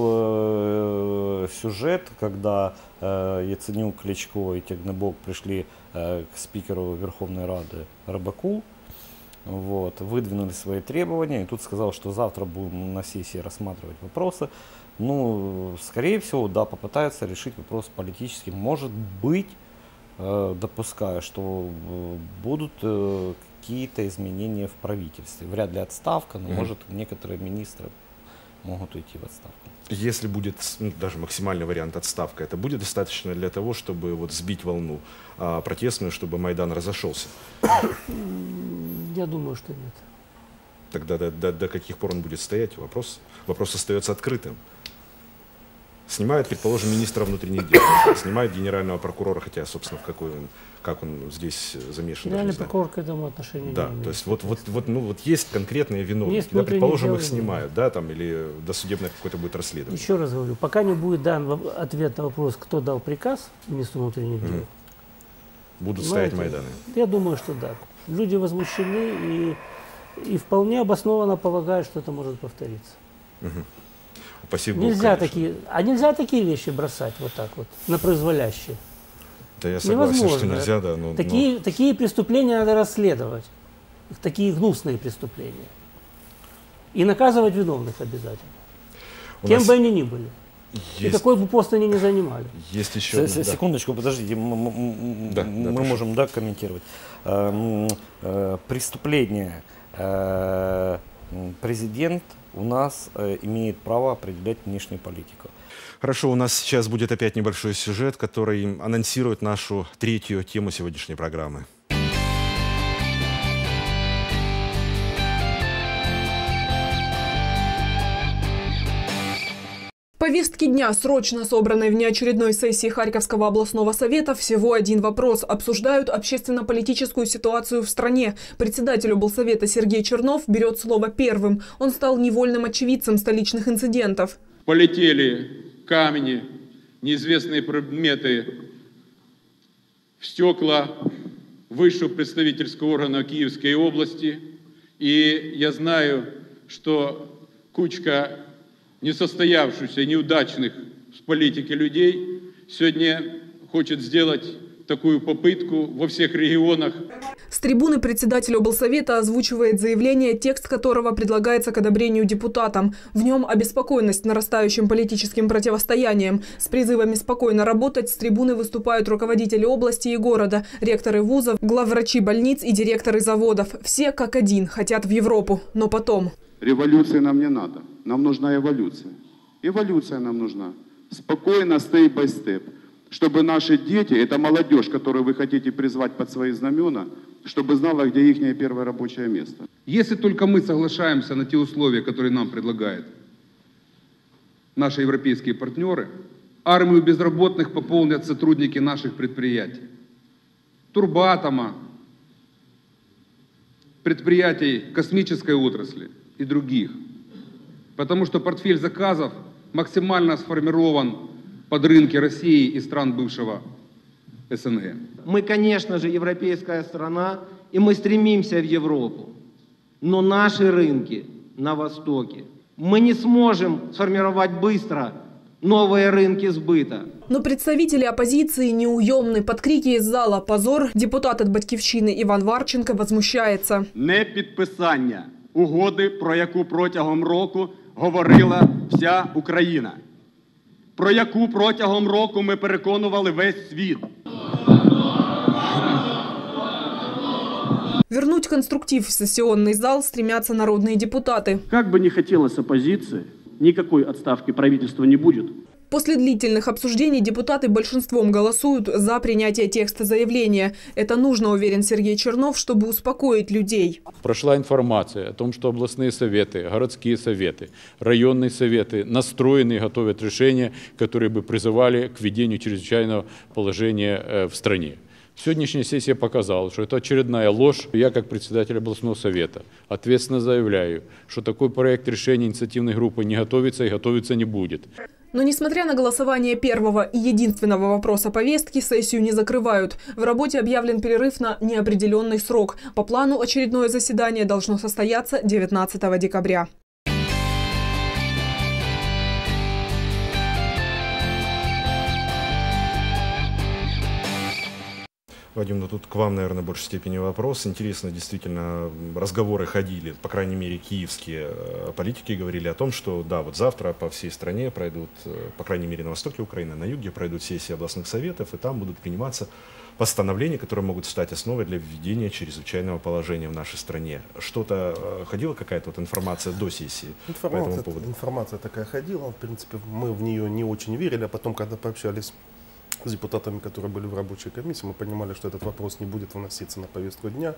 э, сюжет, когда э, Яценюк, Кличко и Тягнебок пришли э, к спикеру Верховной Рады Рыбаку, вот, выдвинули свои требования, и тут сказал, что завтра будем на сессии рассматривать вопросы. Ну, скорее всего, да, попытаются решить вопрос политически. Может быть, допускаю, что будут какие-то изменения в правительстве. Вряд ли отставка, но, mm-hmm. может, некоторые министры могут уйти в отставку. Если будет, ну, даже максимальный вариант отставка, это будет достаточно для того, чтобы вот сбить волну а, протестную, чтобы Майдан разошелся? Я думаю, что нет. Тогда до, до, до каких пор он будет стоять? Вопрос, вопрос остается открытым. Снимают, предположим, министра внутренних дел, снимают генерального прокурора, хотя, собственно, в какой он, как он здесь замешан. Генеральный прокурор к этому отношению да, не имеет. То есть вот, вот, вот, ну, вот есть конкретные виновники, есть да, предположим, их дел, снимают, да, там, или досудебное какое-то будет расследование. Еще раз говорю, пока не будет дан ответ на вопрос, кто дал приказ министру внутренних дел. Mm-hmm. Будут Знаете, стоять Майданы. Я думаю, что да. Люди возмущены и, и вполне обоснованно полагают, что это может повториться. Mm-hmm. Спасибо нельзя Богу, такие, а нельзя такие вещи бросать вот так вот, на произволящие. Да, я согласен, невозможно. что нельзя, да. Но, такие, но... такие преступления надо расследовать, такие гнусные преступления. И наказывать виновных обязательно. У Кем нас... бы они ни были. Есть... И какой бы пост они ни занимали. Есть еще С- одна, Секундочку, да. подождите, мы, да, мы да, можем да, комментировать. Э, э, преступление. Э, президент у нас э, имеет право определять внешнюю политику. Хорошо, у нас сейчас будет опять небольшой сюжет, который анонсирует нашу третью тему сегодняшней программы. В повестке дня, срочно собранной внеочередной сессии Харьковского областного совета, всего один вопрос. Обсуждают общественно-политическую ситуацию в стране. Председатель облсовета Сергей Чернов берет слово первым. Он стал невольным очевидцем столичных инцидентов. Полетели камни, неизвестные предметы в стекла высшего представительского органа Киевской области. И я знаю, что кучка несостоявшихся, неудачных в политике людей сегодня хочет сделать такую попытку во всех регионах. С трибуны председатель облсовета озвучивает заявление, текст которого предлагается к одобрению депутатам. В нем обеспокоенность нарастающим политическим противостоянием. С призывами спокойно работать с трибуны выступают руководители области и города, ректоры вузов, главврачи больниц и директоры заводов. Все как один хотят в Европу, но потом. Революции нам не надо, нам нужна эволюция. Эволюция нам нужна. Спокойно, степ-бай-степ. Чтобы наши дети, это молодежь, которую вы хотите призвать под свои знамена, чтобы знала, где их первое рабочее место. Если только мы соглашаемся на те условия, которые нам предлагают наши европейские партнеры, армию безработных пополнят сотрудники наших предприятий. Турбатома, предприятий космической отрасли и других. Потому что портфель заказов максимально сформирован под рынки России и стран бывшего СНГ. Мы, конечно же, европейская страна, и мы стремимся в Европу. Но наши рынки на Востоке. Мы не сможем сформировать быстро новые рынки сбыта. Но представители оппозиции неуемны. Под крики из зала «Позор» депутат от «Батьківщини» Іван Варченко возмущается. Непідписання угоди, про яку протягом року говорила вся Україна. Про яку протягом року ми переконували весь світ. Вернуть конструктив в сессионный зал стремятся народные депутаты. Как бы ни хотелось оппозиции, никакой отставки правительства не будет. После длительных обсуждений депутаты большинством голосуют за принятие текста заявления. Это нужно, уверен Сергей Чернов, чтобы успокоить людей. Прошла информация о том, что областные советы, городские советы, районные советы настроены и готовят решения, которые бы призывали к введению чрезвычайного положения в стране. Сегодняшняя сессия показала, что это очередная ложь. Я, как председатель областного совета, ответственно заявляю, что такой проект решения инициативной группы не готовится и готовиться не будет. Но несмотря на голосование первого и единственного вопроса повестки, сессию не закрывают. В работе объявлен перерыв на неопределенный срок. По плану очередное заседание должно состояться девятнадцатого декабря. Вадим, ну тут к вам, наверное, в большей степени вопрос. Интересно, действительно, разговоры ходили, по крайней мере, киевские политики говорили о том, что да, вот завтра по всей стране пройдут, по крайней мере, на востоке Украины, на юге пройдут сессии областных советов, и там будут приниматься постановления, которые могут стать основой для введения чрезвычайного положения в нашей стране. Что-то ходила, какая-то вот информация до сессии информация, по этому поводу? Информация такая ходила, в принципе, мы в нее не очень верили, а потом, когда пообщались с депутатами, которые были в рабочей комиссии, мы понимали, что этот вопрос не будет выноситься на повестку дня.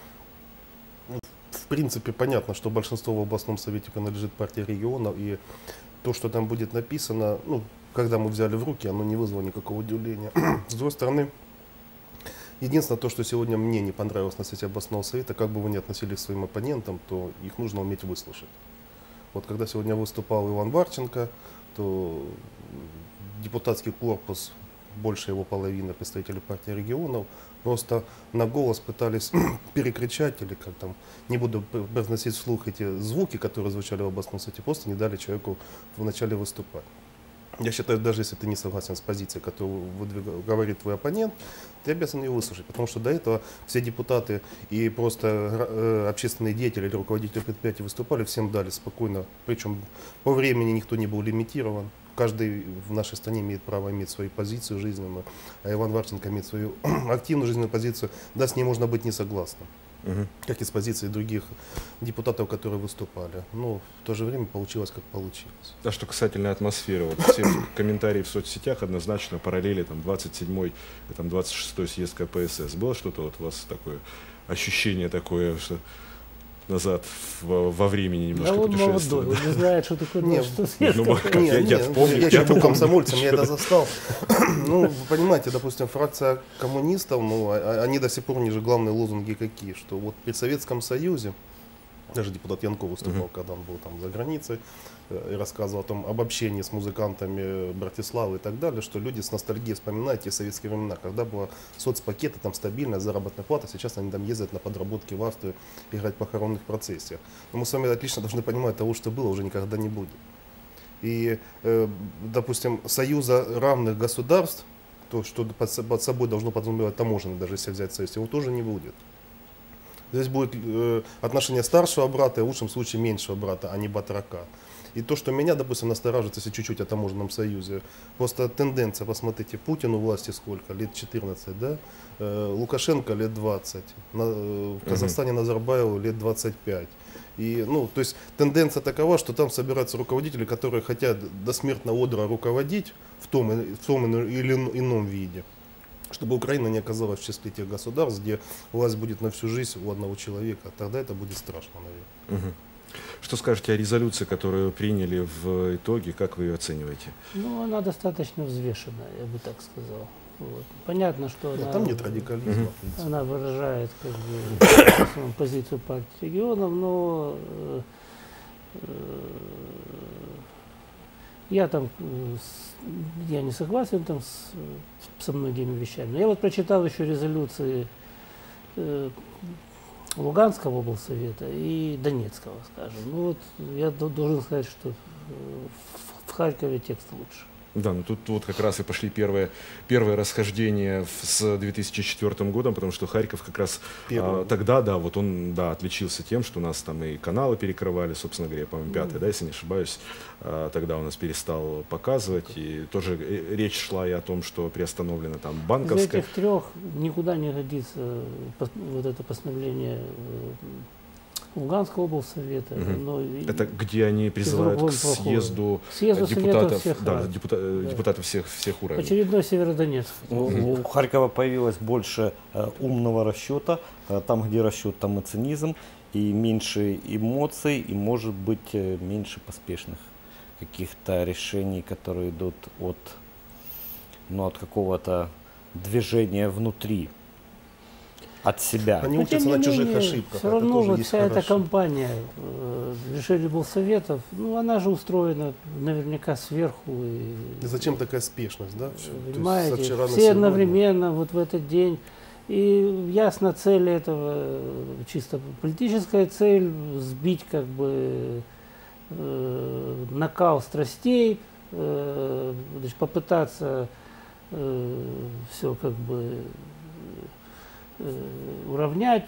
В принципе, понятно, что большинство в областном совете принадлежит партии регионов, и то, что там будет написано, ну, когда мы взяли в руки, оно не вызвало никакого удивления. С другой стороны, единственное то, что сегодня мне не понравилось на сессии областного совета, как бы вы ни относились к своим оппонентам, то их нужно уметь выслушать. Вот когда сегодня выступал Иван Варченко, то депутатский корпус, больше его половины представителей партии регионов, просто на голос пытались перекричать, или как там, не буду произносить вслух эти звуки, которые звучали в областном совете, просто не дали человеку вначале выступать. Я считаю, даже если ты не согласен с позицией, которую выдвигал, говорит твой оппонент, ты обязан ее выслушать, потому что до этого все депутаты и просто э, общественные деятели или руководители предприятий выступали, всем дали спокойно, причем по времени никто не был лимитирован. Каждый в нашей стране имеет право иметь свою позицию жизненную, а Иван Варченко имеет свою активную жизненную позицию, да, с ней можно быть не согласным, угу. как и с позицией других депутатов, которые выступали. Но в то же время получилось, как получилось. А что касательно атмосферы, вот все комментарии в соцсетях однозначно параллели, там, двадцать седьмой и там, двадцать шестой съезд ка пэ эс эс. Было что-то вот у вас такое, ощущение такое, что назад во, во времени немножко да путешествовали? Он молодой, он не знает, что такое нет, что съезд ну, ка пэ эс эс. Нет, нет, я, помню, я, я еще был комсомольцем, я это застал. Ну, вы понимаете, допустим, фракция коммунистов, ну, они до сих пор, у них же главные лозунги какие, что вот при Советском Союзе Даже депутат Янков выступал, uh-huh. когда он был там за границей, и рассказывал о том, об общении с музыкантами Братиславы и так далее, что люди с ностальгией вспоминают те советские времена, когда была соцпакеты, там стабильная заработная плата, сейчас они там ездят на подработки в Австрию, играть в похоронных процессиях. Но мы с вами отлично должны понимать, того, что было, уже никогда не будет. И, э, допустим, союза равных государств, то, что под, под собой должно подразумевать таможенный, даже если взять союз, его тоже не будет. Здесь будет э, отношение старшего брата и в лучшем случае меньшего брата, а не батрака. И то, что меня, допустим, настораживает, если чуть-чуть о таможенном союзе, просто тенденция, посмотрите, Путину власти сколько, лет четырнадцать, да? Э, Лукашенко лет двадцать, на, э, в Казахстане Назарбаеву лет двадцать пять. И, ну, то есть тенденция такова, что там собираются руководители, которые хотят до смертного одра руководить в том, в том или ином виде, чтобы Украина не оказалась в числе тех государств, где власть будет на всю жизнь у одного человека. Тогда это будет страшно, наверное. Угу. Что скажете о резолюции, которую приняли в итоге, как вы ее оцениваете? Ну, она достаточно взвешенная, я бы так сказал. Вот. Понятно, что нет, она, там нет радикализма, угу. она выражает как бы, позицию партии регионов, но э, э, я там я не согласен там с, со многими вещами. Но я вот прочитал еще резолюции э, Луганского облсовета и Донецкого, скажем. Ну вот я должен сказать, что в, в Харькове текст лучше. Да, ну тут вот как раз и пошли первые, первые расхождения с две тысячи четвёртым годом, потому что Харьков как раз а, тогда, да, вот он, да, отличился тем, что у нас там и каналы перекрывали, собственно говоря, по-моему, пятый, да, если не ошибаюсь, а, тогда у нас перестал показывать, и тоже речь шла и о том, что приостановлена там банковская. Из этих трех никуда не годится вот это постановление Луганского облсовета. Угу. Но это где они призывают к съезду, съезду депутатов, всех да, депутат, да. депутатов всех, всех уровней. Очередной Северодонецк. У, у Харькова появилось больше э, умного расчета, э, там где расчет, там и цинизм, и меньше эмоций, и может быть э, меньше поспешных каких-то решений, которые идут от, ну, от какого-то движения внутри. От себя. Они учатся на чужих менее, ошибках. Все равно вот вся эта компания э, решили облсоветов, ну она же устроена наверняка сверху. И, и зачем такая спешность, да? Понимаете, все одновременно вот в этот день. И ясно цель этого, чисто политическая цель, сбить как бы э, накал страстей, э, значит, попытаться э, все как бы уравнять,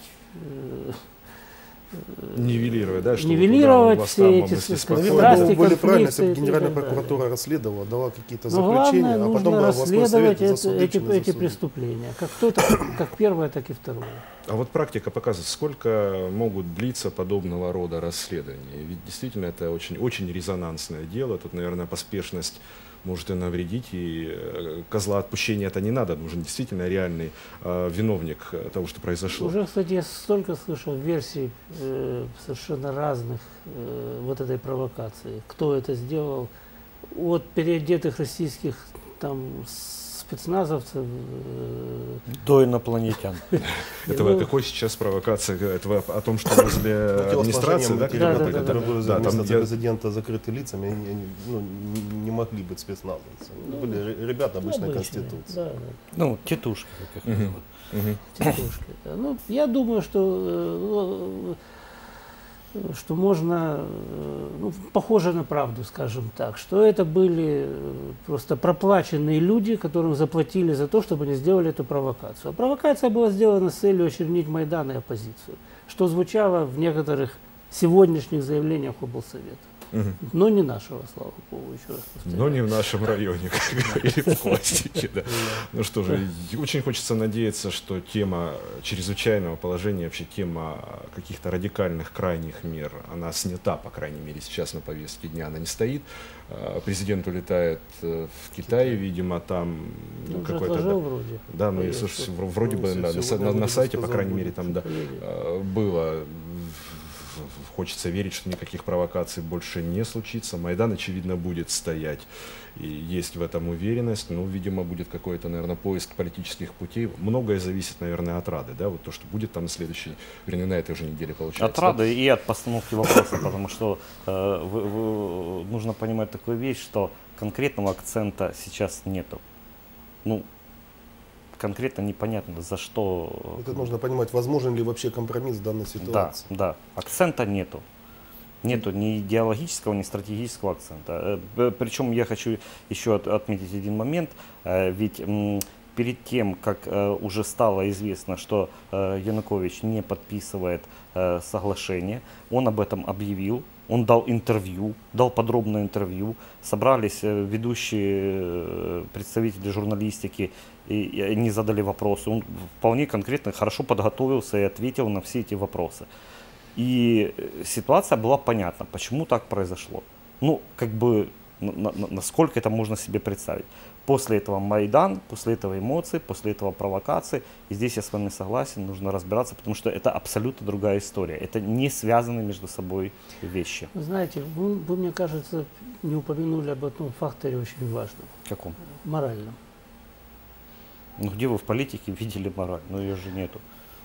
нивелировать, да, чтобы нивелировать все эти страсти, были правильно, если бы Генеральная прокуратура расследовала, дала какие-то заключения, а потом нужно расследовать это, эти, эти преступления, как, кто-то, как первое, так и второе. А вот практика показывает, сколько могут длиться подобного рода расследования. Ведь действительно это очень, очень резонансное дело. Тут, наверное, поспешность может и навредить, и козла отпущения это не надо. Нужен действительно реальный э, виновник того, что произошло. Уже, кстати, я столько слышал версий э, совершенно разных э, вот этой провокации. Кто это сделал? От переодетых российских там спецназовцев до инопланетян. Это какой сейчас провокация? Это о том, что возле администрации, да, которые были за администрацией президента закрыты лицами, не могли быть спецназовцами. Были ребята обычной конституции. Ну, тетушки. Тетушки. Ну, я думаю, что что можно, ну, похоже на правду, скажем так, что это были просто проплаченные люди, которым заплатили за то, чтобы они сделали эту провокацию. А провокация была сделана с целью очернить Майдан и оппозицию, что звучало в некоторых сегодняшних заявлениях облсовета. Угу. Но не нашего, слава богу, еще раз повторяю. Но не в нашем районе, как говорили в классике. Да. Ну что же, очень хочется надеяться, что тема чрезвычайного положения, вообще тема каких-то радикальных крайних мер, она снята, по крайней мере, сейчас на повестке дня, она не стоит. Президент улетает в Китай, видимо, там ну, какой-то... Да, вроде. Да, ну, и, слушайте, вроде бы да, на, на, на сайте, по крайней мере, там да, было хочется верить, что никаких провокаций больше не случится. Майдан, очевидно, будет стоять. И есть в этом уверенность. Ну, видимо, будет какой-то, наверное, поиск политических путей. Многое зависит, наверное, от Рады. Да? Вот то, что будет там на следующей, вернее, на этой уже неделе получается. От Рады и от постановки вопроса, потому что э, вы, вы, нужно понимать такую вещь, что конкретного акцента сейчас нету. Ну, конкретно непонятно, за что. Это нужно понимать, возможен ли вообще компромисс в данной ситуации. Да, да. Акцента нету. Нету ни идеологического, ни стратегического акцента. Причем я хочу еще от, отметить один момент. Ведь м, перед тем, как э, уже стало известно, что э, Янукович не подписывает э, соглашение, он об этом объявил. Он дал интервью, дал подробное интервью, собрались ведущие представители журналистики, и они задали вопросы. Он вполне конкретно, хорошо подготовился и ответил на все эти вопросы. И ситуация была понятна, почему так произошло. Ну, как бы, на, на, насколько это можно себе представить. После этого Майдан, после этого эмоции, после этого провокации. И здесь я с вами согласен, нужно разбираться, потому что это абсолютно другая история. Это не связанные между собой вещи. Вы знаете, вы, вы, мне кажется, не упомянули об одном факторе очень важном. Каком? Моральном. Ну где вы в политике видели мораль? Ну ее же нету.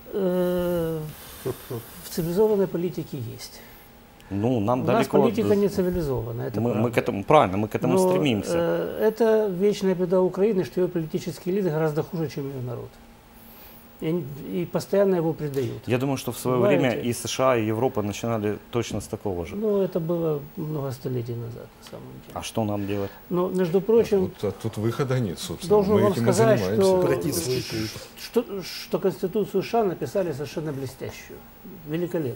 В цивилизованной политике есть. Ну, нам У далеко. нас политика не цивилизована. Это мы, мы к этому, правильно, мы к этому Но, стремимся. Э, это вечная беда Украины, что ее политические элиты гораздо хуже, чем ее народ. И, и постоянно его предают. Я думаю, что в свое Понимаете? время и США, и Европа начинали точно с такого же. Ну, это было много столетий назад, на самом деле. А что нам делать? Но, между прочим, а тут, а тут выхода нет, собственно. должен мы вам этим сказать, и что, что, что Конституцию США написали совершенно блестящую, великолепную.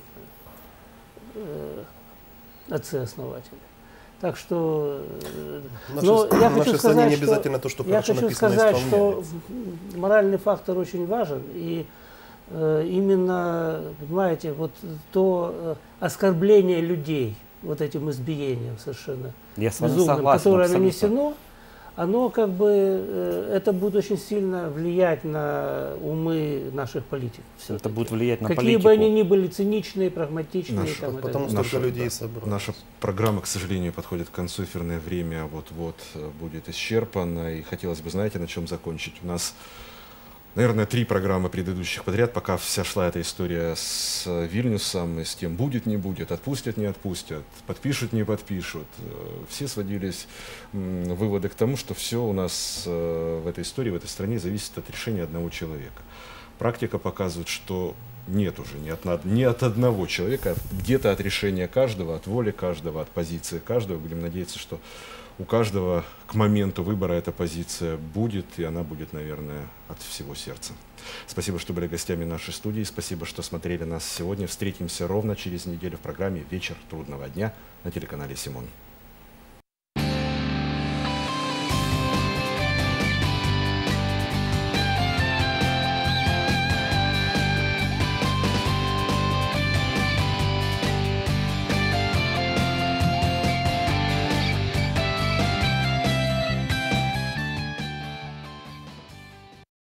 Отцы-основатели. Так что, наши, но я наши хочу сказать, не что, обязательно то, что я хорошо хочу написано, сказать, что моральный фактор очень важен, и э, именно, понимаете, вот то э, оскорбление людей, вот этим избиением совершенно я с вами безумным, согласен, которое абсолютно. нанесено, оно как бы, э, это будет очень сильно влиять на умы наших политиков. Это будет влиять на Какие политику. бы они ни были циничные, прагматичные. Наша, там, потому что столько людей собралось. Наша программа, к сожалению, подходит к концу. Эфирное время вот-вот будет исчерпано. И хотелось бы, знаете, на чем закончить? У нас, наверное, три программы предыдущих подряд, пока вся шла эта история с Вильнюсом, и с тем будет, не будет, отпустят, не отпустят, подпишут, не подпишут. Все сводились выводы к тому, что все у нас в этой истории, в этой стране зависит от решения одного человека. Практика показывает, что нет уже ни от, ни от одного человека, где-то от решения каждого, от воли каждого, от позиции каждого. Будем надеяться, что у каждого к моменту выбора эта позиция будет, и она будет, наверное, от всего сердца. Спасибо, что были гостями нашей студии. Спасибо, что смотрели нас сегодня. Встретимся ровно через неделю в программе «Вечер трудного дня» на телеканале «Симон».